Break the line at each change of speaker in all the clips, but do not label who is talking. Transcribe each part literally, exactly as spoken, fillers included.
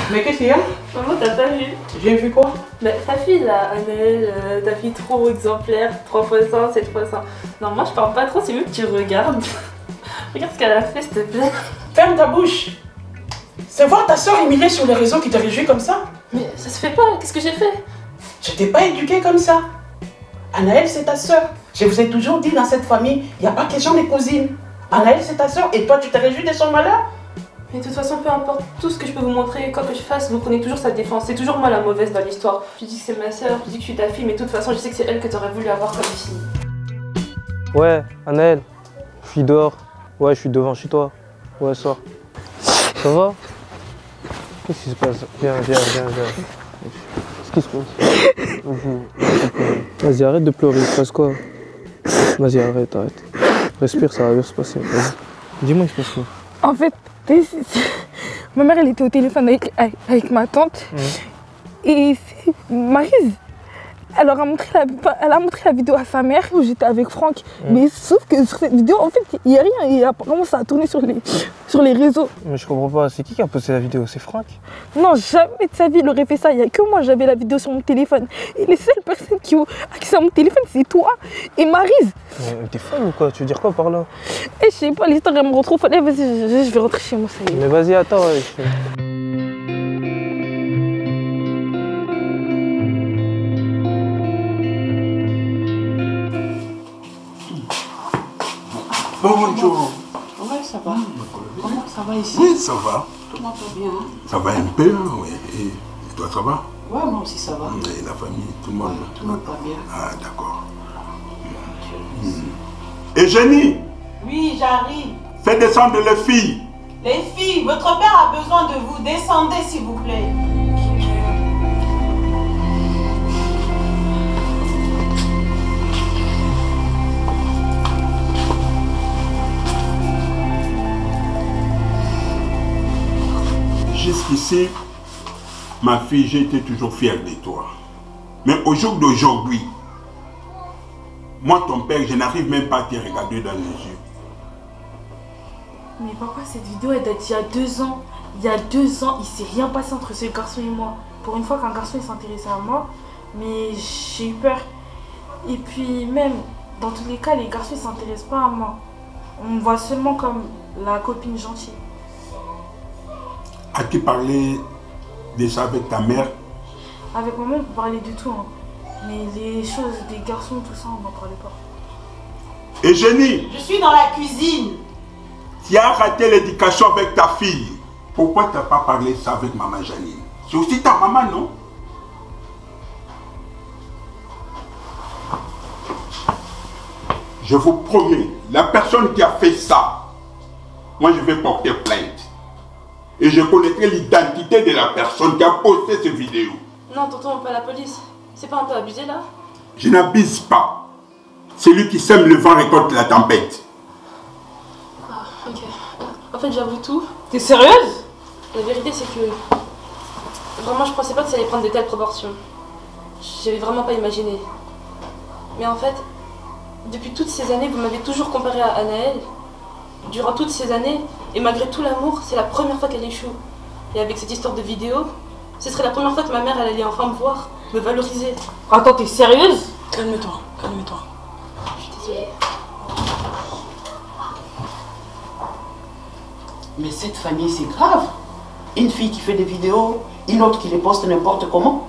Mais qu'est-ce qu'il y a?
Maman, t'as pas vu?
J'ai vu quoi?
Mais ta fille là, Annelle, euh, ta fille trop exemplaire, trois fois ça, sept fois ça. Non, moi je parle pas trop, c'est mieux que tu regardes. Regarde ce qu'elle a fait, s'il te plaît.
Ferme ta bouche. C'est voir ta soeur humiliée sur les réseaux qui te réjouit comme ça?
Mais ça se fait pas, qu'est-ce que j'ai fait?
Je t'ai pas éduquée comme ça. Anaëlle, c'est ta soeur. Je vous ai toujours dit dans cette famille, il n'y a pas question des cousines. Anaëlle, c'est ta soeur et toi, tu te réjouis de son malheur?
Mais de toute façon, peu importe tout ce que je peux vous montrer, quoi que je fasse, vous prenez toujours sa défense. C'est toujours moi la mauvaise dans l'histoire. Tu dis que c'est ma soeur, tu dis que je suis ta fille, mais de toute façon, je sais que c'est elle que tu aurais voulu avoir comme fille.
Ouais, Anaëlle, je suis dehors. Ouais, je suis devant chez toi. Ouais, sors. Ça va? Qu'est-ce qui se passe? Viens, viens, viens, viens. Qu'est-ce qui se passe? Vas-y, arrête de pleurer, il se passe quoi? Vas-y, arrête, arrête. Respire, ça va bien se passer. Dis-moi, il se passe quoi?
En fait, ma mère, elle était au téléphone avec, avec, avec ma tante. Mmh. Et Maryse, elle, leur a montré la, elle a montré la vidéo à sa mère où j'étais avec Franck. Mmh. Mais sauf que sur cette vidéo, en fait, il n'y a rien. Et apparemment, ça a tourné sur les, sur les réseaux.
Mais je comprends pas. C'est qui qui a posté la vidéo? C'est Franck?
Non, jamais de sa vie, il aurait fait ça. Il n'y a que moi, j'avais la vidéo sur mon téléphone. Et les seules personnes qui ont accès à mon téléphone, c'est toi et Maryse.
Mais t'es folle ou quoi? Tu veux dire quoi par là?
Et je sais pas, l'histoire, elle me rend trop folle. Vas-y, je, je vais rentrer chez moi, ça y est.
Mais vas-y, attends. Ouais, je...
Bonjour.
Ouais, ça va. Comment ça va ici?
Oui, ça va.
Tout le monde va bien. Hein?
Ça va un peu, oui. Et toi, ça va?
Ouais, moi aussi, ça va.
Et la famille, tout le monde?
Ouais, tout le monde va bien.
Ah, d'accord. Et Jenny?
Oui, j'arrive.
Fais descendre les filles.
Les filles, votre père a besoin de vous. Descendez, s'il vous plaît.
Jusqu'ici, ma fille, j'ai été toujours fière de toi. Mais au jour d'aujourd'hui, moi, ton père, je n'arrive même pas à te regarder dans les yeux.
Mais papa, cette vidéo, elle date d'il y a deux ans. Il y a deux ans, il s'est rien passé entre ce garçon et moi. Pour une fois qu'un garçon s'intéressait à moi, mais j'ai eu peur. Et puis même, dans tous les cas, les garçons ne s'intéressent pas à moi. On me voit seulement comme la copine gentille.
As-tu parlé de ça avec ta mère?
Avec maman, on peut parler de tout. Hein. Mais les choses des garçons, tout ça, on n'en parlait pas.
Et Jenny?
Je suis dans la cuisine.
Tu as raté l'éducation avec ta fille. Pourquoi tu n'as pas parlé ça avec maman Janine? C'est aussi ta maman, non? Je vous promets, la personne qui a fait ça, moi je vais porter plainte. Et je connaîtrai l'identité de la personne qui a posté cette vidéo.
Non, tonton, on peut pas la police. C'est pas un peu abusé là?
Je n'abuse pas. Celui qui sème le vent récolte la tempête.
Ah, ok. En fait, j'avoue tout.
T'es sérieuse?
La vérité, c'est que... Vraiment, je pensais pas que ça allait prendre de telles proportions. J'avais vraiment pas imaginé. Mais en fait, depuis toutes ces années, vous m'avez toujours comparé à Anaëlle. Durant toutes ces années, et malgré tout l'amour, c'est la première fois qu'elle échoue. Et avec cette histoire de vidéo, ce serait la première fois que ma mère elle allait enfin me voir, me valoriser.
Attends, t'es sérieuse?
Calme-toi, calme-toi.
Je suis désolée.
Mais cette famille, c'est grave. Une fille qui fait des vidéos, une autre qui les poste n'importe comment.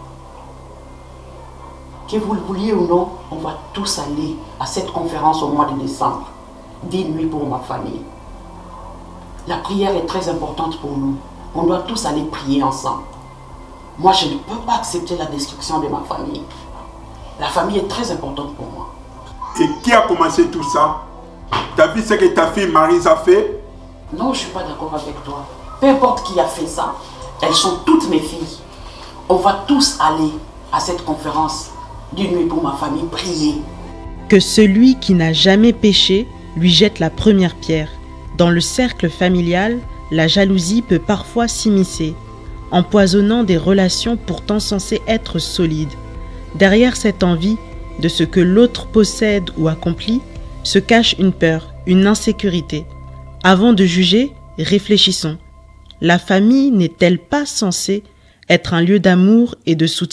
Que vous le vouliez ou non, on va tous aller à cette conférence au mois de décembre. D'une nuit pour ma famille. La prière est très importante pour nous. On doit tous aller prier ensemble. Moi, je ne peux pas accepter la destruction de ma famille. La famille est très importante pour moi.
Et qui a commencé tout ça? T'as vu ce que ta fille Maryse a fait?
Non, je ne suis pas d'accord avec toi. Peu importe qui a fait ça, elles sont toutes mes filles. On va tous aller à cette conférence d'une nuit pour ma famille prier.
Que celui qui n'a jamais péché lui jette la première pierre. Dans le cercle familial, la jalousie peut parfois s'immiscer, empoisonnant des relations pourtant censées être solides. Derrière cette envie de ce que l'autre possède ou accomplit, se cache une peur, une insécurité. Avant de juger, réfléchissons. la famille n'est-elle pas censée être un lieu d'amour et de soutien ?